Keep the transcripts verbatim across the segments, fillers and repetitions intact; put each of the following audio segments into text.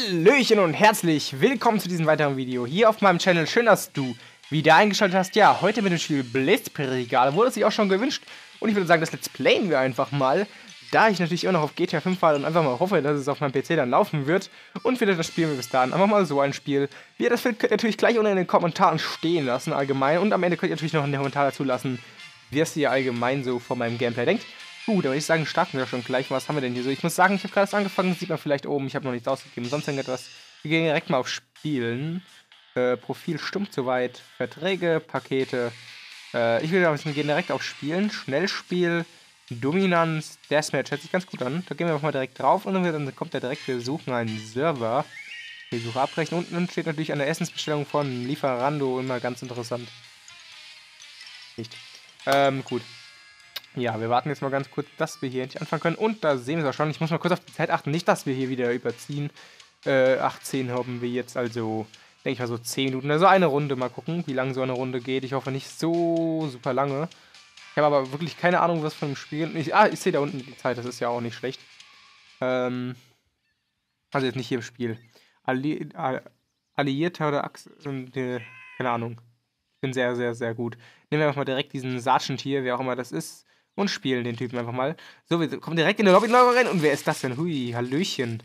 Hallöchen und herzlich willkommen zu diesem weiteren Video hier auf meinem Channel. Schön, dass du wieder eingeschaltet hast. Ja, heute mit dem Spiel Blitzkrieg wurde es sich auch schon gewünscht. Und ich würde sagen, das Let's Playen wir einfach mal. Da ich natürlich immer noch auf G T A fünf warte und einfach mal hoffe, dass es auf meinem P C dann laufen wird. Und wieder das spielen wir bis dahin einfach mal so ein Spiel. Wie ihr das findet, könnt ihr natürlich gleich unten in den Kommentaren stehen lassen, allgemein. Und am Ende könnt ihr natürlich noch in den Kommentaren dazu lassen, wie es ihr allgemein so von meinem Gameplay denkt. Gut, aber ich sagen, starten wir schon gleich. Was haben wir denn hier so? Ich muss sagen, ich habe gerade erst angefangen, sieht man vielleicht oben, ich habe noch nichts ausgegeben, sonst irgendetwas. Wir gehen direkt mal auf Spielen. Äh, Profil stimmt soweit. Verträge, Pakete. Äh, ich will sagen, wir gehen direkt auf Spielen. Schnellspiel, Dominanz, Deathmatch, hört sich ganz gut an. Da gehen wir einfach mal direkt drauf und dann kommt er direkt, wir suchen einen Server. Wir suchen abbrechen. Unten steht natürlich eine Essensbestellung von Lieferando, immer ganz interessant. Nicht. Ähm, gut. Ja, wir warten jetzt mal ganz kurz, dass wir hier endlich anfangen können. Und da sehen wir es auch schon. Ich muss mal kurz auf die Zeit achten. Nicht, dass wir hier wieder überziehen. Äh, achtzehn haben wir jetzt, also, denke ich mal so zehn Minuten. Also eine Runde. Mal gucken, wie lange so eine Runde geht. Ich hoffe nicht so super lange. Ich habe aber wirklich keine Ahnung, was von dem Spiel... Ich, ah, ich sehe da unten die Zeit. Das ist ja auch nicht schlecht. Ähm, also jetzt nicht hier im Spiel. Alli Alliierter oder Achse... Äh, keine Ahnung. Ich bin sehr, sehr, sehr gut. Nehmen wir einfach mal direkt diesen Sergeant hier, wer auch immer das ist. Und spielen den Typen einfach mal. So, wir kommen direkt in der Lobby rein. Und wer ist das denn? Hui, Hallöchen.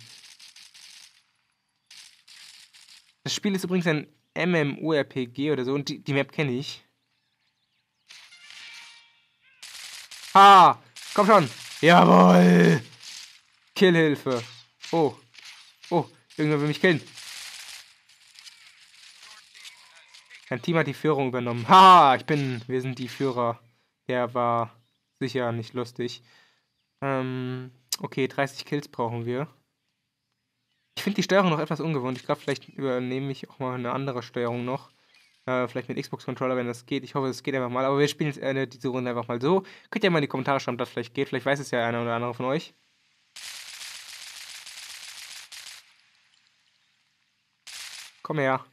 Das Spiel ist übrigens ein MMORPG oder so. Und die, die Map kenne ich. Ha! Komm schon! Jawohl! Killhilfe. Oh. Oh, irgendwer will mich killen. Mein Team hat die Führung übernommen. Ha! Ich bin... Wir sind die Führer. Der war... sicher nicht lustig. Ähm, okay, dreißig Kills brauchen wir. Ich finde die Steuerung noch etwas ungewohnt. Ich glaube, vielleicht übernehme ich auch mal eine andere Steuerung noch. Äh, vielleicht mit Xbox-Controller, wenn das geht. Ich hoffe, es geht einfach mal. Aber wir spielen jetzt äh, diese Runde einfach mal so. Könnt ihr mal in die Kommentare schreiben, ob das vielleicht geht. Vielleicht weiß es ja einer oder andere von euch. Komm her.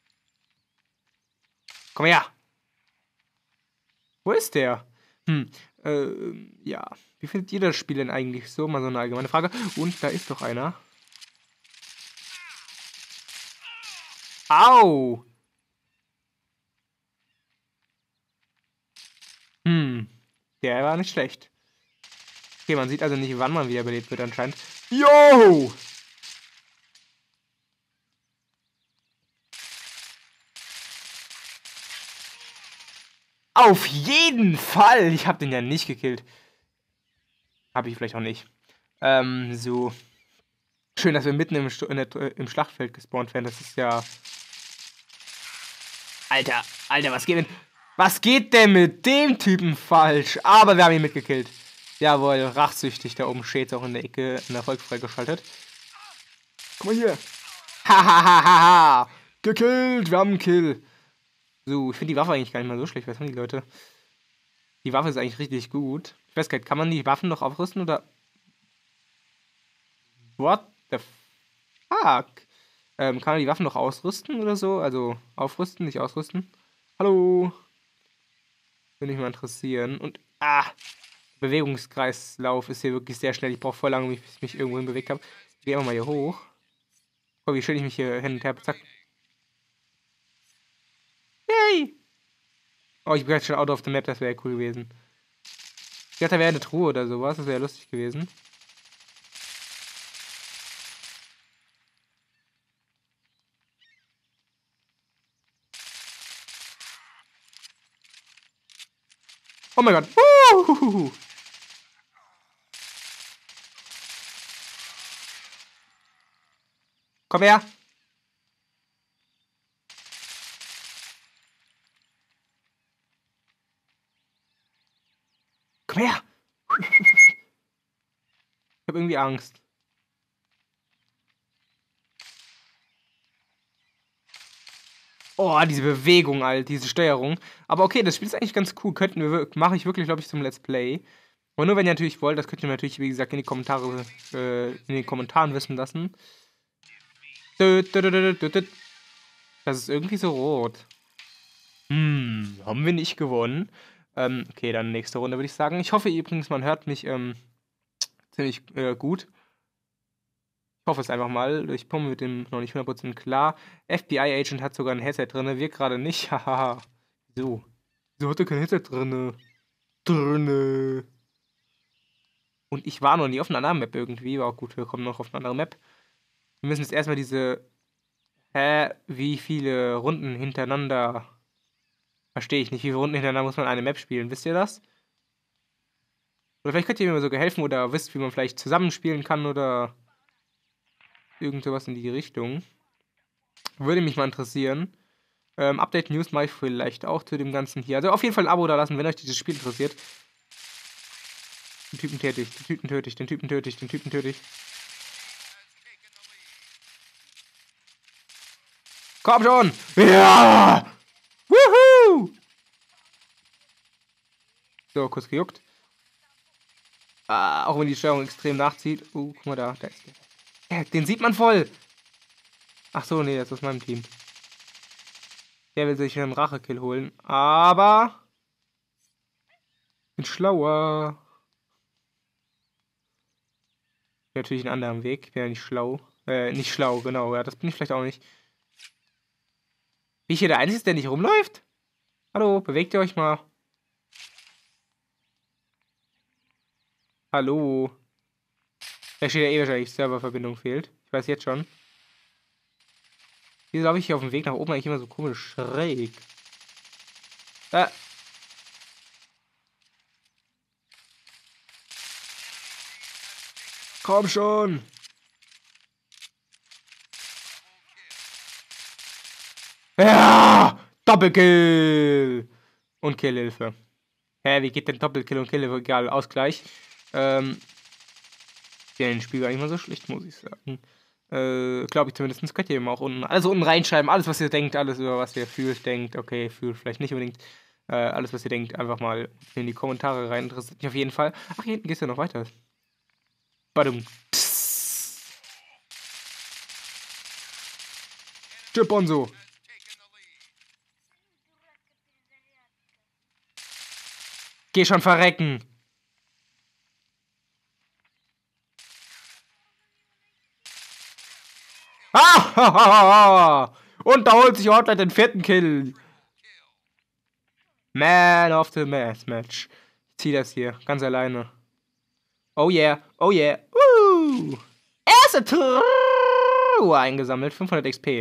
Komm her. Wo ist der? Hm, äh, ja. Wie findet ihr das Spiel denn eigentlich so? Mal so eine allgemeine Frage. Und da ist doch einer. Au! Hm, der war nicht schlecht. Okay, man sieht also nicht, wann man wiederbelebt wird anscheinend. Yo! Auf jeden Fall! Ich habe den ja nicht gekillt. Habe ich vielleicht auch nicht. Ähm, so. Schön, dass wir mitten im, in der, im Schlachtfeld gespawnt werden. Das ist ja... Alter, Alter, was geht denn... Was geht denn mit dem Typen falsch? Aber wir haben ihn mitgekillt. Jawohl, rachsüchtig. Da oben steht es auch in der Ecke in Erfolg freigeschaltet. Guck mal hier. Hahaha. Gekillt, wir haben einen Kill. So, ich finde die Waffe eigentlich gar nicht mal so schlecht. Was haben die Leute? Die Waffe ist eigentlich richtig gut. Ich weiß gar nicht, kann man die Waffen noch aufrüsten oder... What the fuck? Ähm, kann man die Waffen noch ausrüsten oder so? Also aufrüsten, nicht ausrüsten. Hallo. Würde mich mal interessieren. Und, ah, Bewegungskreislauf ist hier wirklich sehr schnell. Ich brauche voll lange, bis ich mich irgendwo hin bewegt habe. Ich gehe einfach mal hier hoch. Guck, wie schön ich mich hier hin und her zack. Yay! Oh, ich bin jetzt schon out of the map, das wäre cool gewesen. Ich dachte, da wäre eine Truhe oder sowas, das wäre lustig gewesen. Oh mein Gott. Uhuhu. Komm her. Komm her. Ich habe irgendwie Angst. Oh, diese Bewegung, Alter, diese Steuerung. Aber okay, das Spiel ist eigentlich ganz cool. Könnten wir, mache ich wirklich, glaube ich, zum Let's Play. Aber nur, wenn ihr natürlich wollt, das könnt ihr natürlich, wie gesagt, in die Kommentare, äh, in den Kommentaren wissen lassen. Das ist irgendwie so rot. Hm, haben wir nicht gewonnen. Ähm, okay, dann nächste Runde würde ich sagen. Ich hoffe übrigens, man hört mich, ähm, ziemlich äh, gut. hoffe es einfach mal. Ich komme mit dem noch nicht hundert Prozent klar. F B I-Agent hat sogar ein Headset drin. Wir gerade nicht. Haha. So. Wieso hat er kein Headset drin? Drinne. Und ich war noch nie auf einer anderen Map irgendwie. Aber gut, wir kommen noch auf eine andere Map. Wir müssen jetzt erstmal diese... Hä? Wie viele Runden hintereinander... Verstehe ich nicht. Wie viele Runden hintereinander muss man eine Map spielen? Wisst ihr das? Oder vielleicht könnt ihr mir sogar helfen oder wisst, wie man vielleicht zusammenspielen kann oder... Irgend sowas in die Richtung. Würde mich mal interessieren. Ähm, Update News mache ich vielleicht auch zu dem Ganzen hier. Also auf jeden Fall ein Abo da lassen, wenn euch dieses Spiel interessiert. Den Typen töte ich, den Typen töte ich, den Typen töte ich, den Typen töte ich. Komm schon! Ja! Wuhu! So, kurz gejuckt. Ah, auch wenn die Steuerung extrem nachzieht. Uh, guck mal da, da ist der. Ja, den sieht man voll. Ach so, nee, das ist aus meinem Team. Der will sich einen Rachekill holen. Aber... bin schlauer. Natürlich einen anderen Weg. Bin ja nicht schlau. Äh, nicht schlau, genau. Ja, das bin ich vielleicht auch nicht. Bin ich hier der Einzige, der nicht rumläuft? Hallo, bewegt ihr euch mal. Hallo. Da steht ja eh wahrscheinlich, Serververbindung fehlt. Ich weiß jetzt schon. Wieso habe ich hier auf dem Weg nach oben eigentlich immer so komisch schräg? Ah. Komm schon! Ja! Doppelkill! Und Killhilfe. Hä, wie geht denn Doppelkill und Killhilfe? Egal, Ausgleich. Ähm... Den Spiel gar nicht mal so schlecht, muss ich sagen. Äh, glaube ich zumindest. Könnt ihr eben auch unten, alles unten reinschreiben. Alles, was ihr denkt, alles über was ihr fühlt, denkt. Okay, fühlt vielleicht nicht unbedingt. Äh, alles, was ihr denkt, einfach mal in die Kommentare rein. Interessiert mich auf jeden Fall. Ach, hier hinten geht's ja noch weiter. Badum. Chip und so. Geh schon verrecken. Ah! Und da holt sich Ortlight den vierten Kill. Man of the Math Match. Ich zieh das hier, ganz alleine. Oh yeah, oh yeah. Uh! Erste Truhe eingesammelt, fünfhundert X P.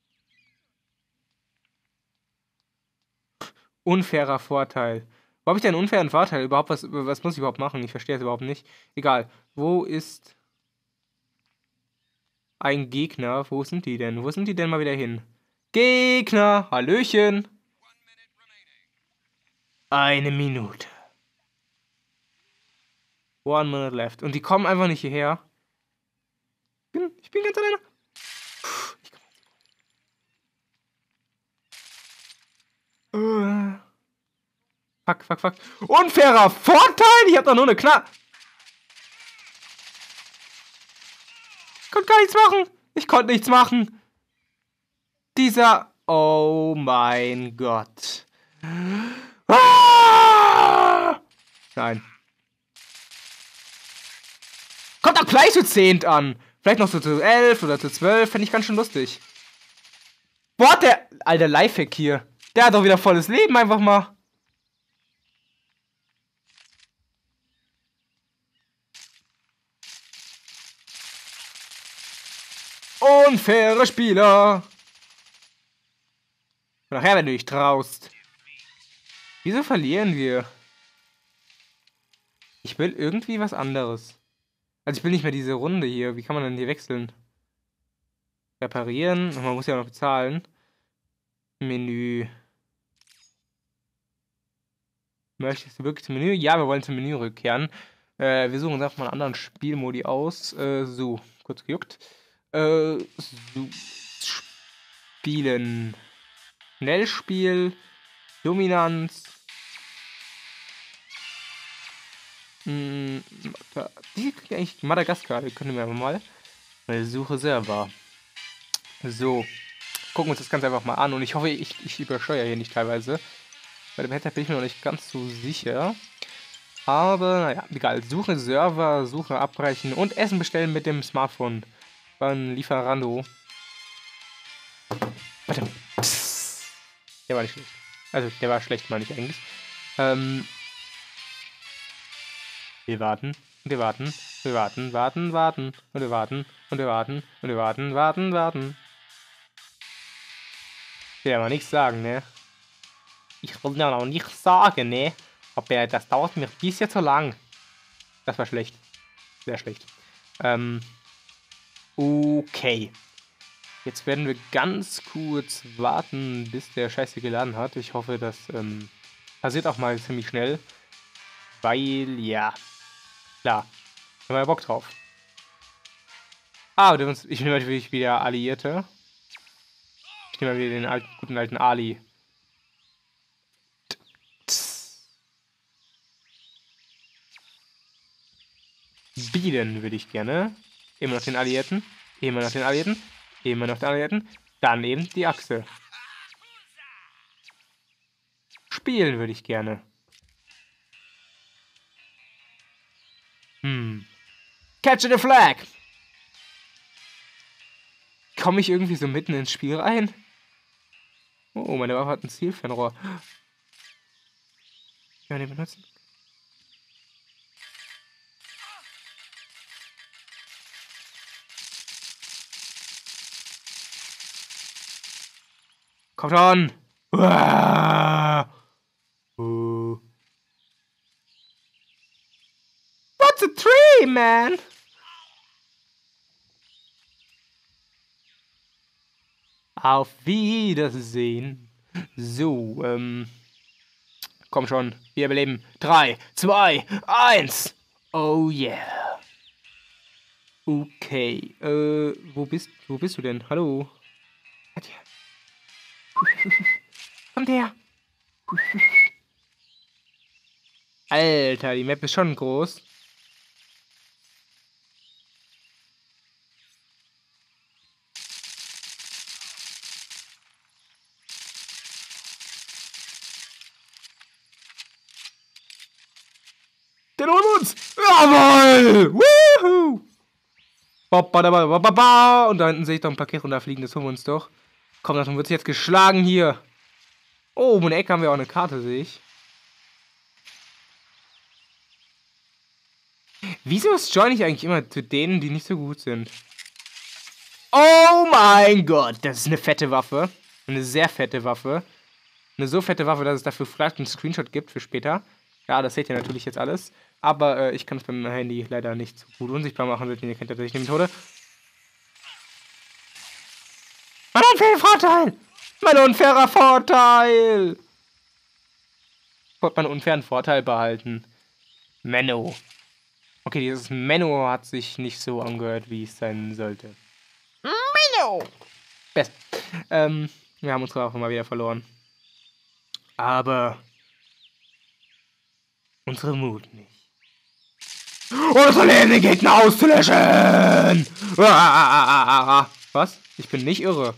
Unfairer Vorteil. Wo habe ich denn einen unfairen Vorteil? Überhaupt, was, was muss ich überhaupt machen? Ich verstehe es überhaupt nicht. Egal. Wo ist... ein Gegner. Wo sind die denn? Wo sind die denn mal wieder hin? Gegner! Hallöchen! Eine Minute. One minute left. Und die kommen einfach nicht hierher. Ich bin, ich bin ganz alleine. Ich kann... uh. Fuck, fuck, fuck. Unfairer Vorteil! Ich hab doch nur eine Knarre. Ich konnte gar nichts machen. Ich konnte nichts machen. Dieser... Oh mein Gott. Ah! Nein. Kommt doch gleich zu zehn an. Vielleicht noch so zu elf oder zu zwölf. Fände ich ganz schön lustig. Boah, der... Alter, Lifehack hier. Der hat doch wieder volles Leben einfach mal. Unfaire Spieler. Nachher, wenn du dich traust. Wieso verlieren wir? Ich will irgendwie was anderes. Also ich will nicht mehr diese Runde hier. Wie kann man denn hier wechseln? Reparieren. Man muss ja noch bezahlen. Menü. Möchtest du wirklich zum Menü? Ja, wir wollen zum Menü rückkehren. Äh, wir suchen uns einfach mal einen anderen Spielmodi aus. Äh, so, kurz gejuckt. Äh, so. Spielen. Schnellspiel. Dominanz. Hm, die kriege eigentlich Madagaskar. Die können wir mal. Weil Suche Server. So. Gucken wir uns das Ganze einfach mal an. Und ich hoffe, ich, ich übersteuere hier nicht teilweise. Bei dem Headset bin ich mir noch nicht ganz so sicher. Aber, naja, egal. Suche Server, Suche abbrechen und Essen bestellen mit dem Smartphone. War ein Lieferando. Warte. Psst. Der war nicht schlecht. Also, der war schlecht, meine ich eigentlich. Ähm. Wir warten. Und wir warten. Wir warten, warten, warten. Und wir warten. Und wir warten. Und wir warten, warten, warten. Ich will ja mal nichts sagen, ne? Ich will ja noch nichts sagen, ne? Aber das dauert mir ein bisschen zu lang. Das war schlecht. Sehr schlecht. Ähm. Okay. Jetzt werden wir ganz kurz warten, bis der Scheiße geladen hat. Ich hoffe, das ähm, passiert auch mal ziemlich schnell. Weil, ja. Klar. Haben wir ja Bock drauf. Ah, ich nehme natürlich wieder Alliierte. Ich nehme mal wieder den alten, guten alten Ali. Bieden würde ich gerne. Immer noch den Alliierten. Immer noch den Alliierten. Immer noch den Alliierten. Dann eben die Achse. Spielen würde ich gerne. Hm. Catch the flag! Komme ich irgendwie so mitten ins Spiel rein? Oh, meine Waffe hat ein Zielfernrohr. Ja, den benutzen. Kommt on! Uah! Uh. What's a tree, man? Auf Wiedersehen. So, ähm. Komm schon, wir überleben. Drei, zwei, eins. Oh yeah. Okay, äh, wo bist, wo bist du denn? Hallo? Kommt her. Alter, die Map ist schon groß. Den holen wir uns! Jawohl! Woohoo! Und da hinten sehe ich doch ein Paket runterfliegen, das holen wir uns doch. Komm, das wird jetzt geschlagen hier. Oh, um eine Ecke haben wir auch eine Karte, sehe ich. Wieso join ich eigentlich immer zu denen, die nicht so gut sind? Oh mein Gott, das ist eine fette Waffe. Eine sehr fette Waffe. Eine so fette Waffe, dass es dafür vielleicht einen Screenshot gibt für später. Ja, das seht ihr natürlich jetzt alles. Aber äh, ich kann es beim Handy leider nicht so gut unsichtbar machen. Ihr kennt natürlich die Methode. Mein unfairer Vorteil! Mein unfairer Vorteil! Ich wollte meinen unfairen Vorteil behalten. Menno. Okay, dieses Menno hat sich nicht so angehört, wie es sein sollte. Menno! Best. Ähm, wir haben unsere Waffe mal wieder verloren. Aber unsere Mut nicht. Unsere lebenden Gegner auszulöschen! Was? Ich bin nicht irre.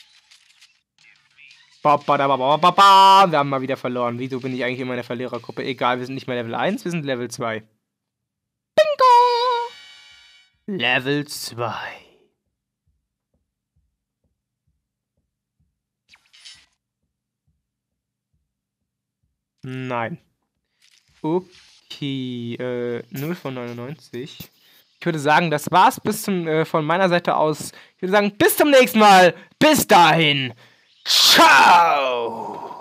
Wir haben mal wieder verloren. Wieso bin ich eigentlich immer in der Verlierergruppe? Egal, wir sind nicht mehr Level eins, wir sind Level zwei. Bingo! Level zwei. Nein. Okay, äh, null von neunundneunzig. Ich würde sagen, das war's bis zum, äh, von meiner Seite aus. Ich würde sagen, bis zum nächsten Mal. Bis dahin. Ciao!